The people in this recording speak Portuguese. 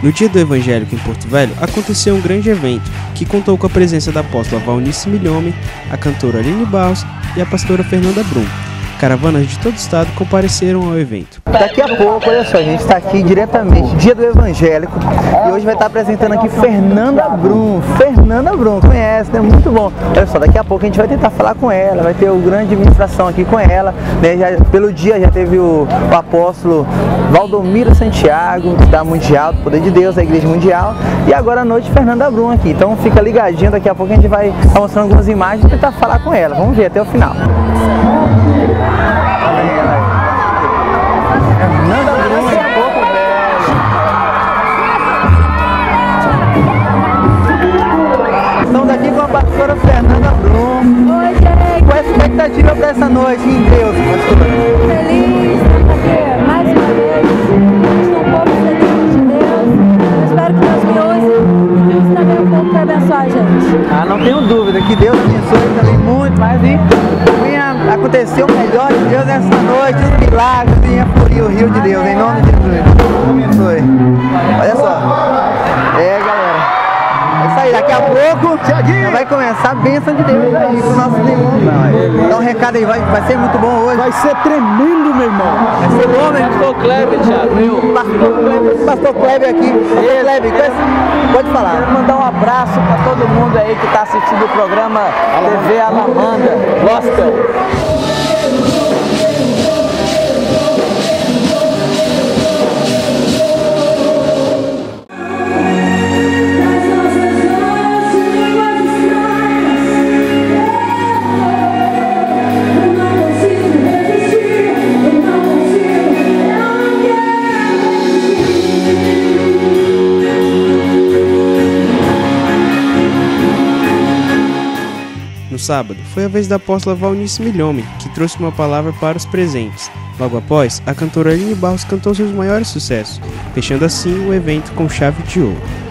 No dia do evangélico em Porto Velho, aconteceu um grande evento, que contou com a presença da apóstola Valnice Milhomem, a cantora Aline Barros e a pastora Fernanda Brum. Caravanas de todo o estado compareceram ao evento. Daqui a pouco, olha só, a gente está aqui diretamente, dia do evangélico, e hoje vai estar apresentando aqui Fernanda Brum. Fernanda Brum, conhece, né? Muito bom. Olha só, daqui a pouco a gente vai tentar falar com ela, vai ter o grande administração aqui com ela, né? Pelo dia já teve o apóstolo Valdomiro Santiago, da Mundial, do Poder de Deus, da Igreja Mundial, e agora à noite Fernanda Brum aqui. Então fica ligadinho, daqui a pouco a gente vai estar mostrando algumas imagens e tentar falar com ela. Vamos ver até o final. Fernanda Brum em Porto Velho. Estamos aqui com a pastora Fernanda Brum. Oi, gente. Qual é a expectativa para essa noite em Deus, pastora? Feliz, porque mais uma vez estou um pouco feliz de Deus. Eu espero que Deus me use e use também um pouco para abençoar a gente. Ah, não tenho dúvida que Deus abençoe também muito, mas venha acontecer o melhor de Deus nessa noite, os milagres, venha fluir o rio de Deus, em nome de Jesus. Deus abençoe. Olha só. Galera. É isso aí, daqui a pouco vai começar a bênção de Deus aí pro nosso irmão. Dá um recado aí, vai ser muito bom hoje. Vai ser tremendo, meu irmão. Vai ser bom, meu irmão. Pastor Kleber, Thiago. Pastor Kleber aqui. Kleber, pode falar. Quero mandar um abraço para todo mundo aí que está assistindo o programa TV Alamanda Gospel. No sábado, foi a vez da apóstola Valnice Milhomem, que trouxe uma palavra para os presentes. Logo após, a cantora Aline Barros cantou seus maiores sucessos, fechando assim o evento com chave de ouro.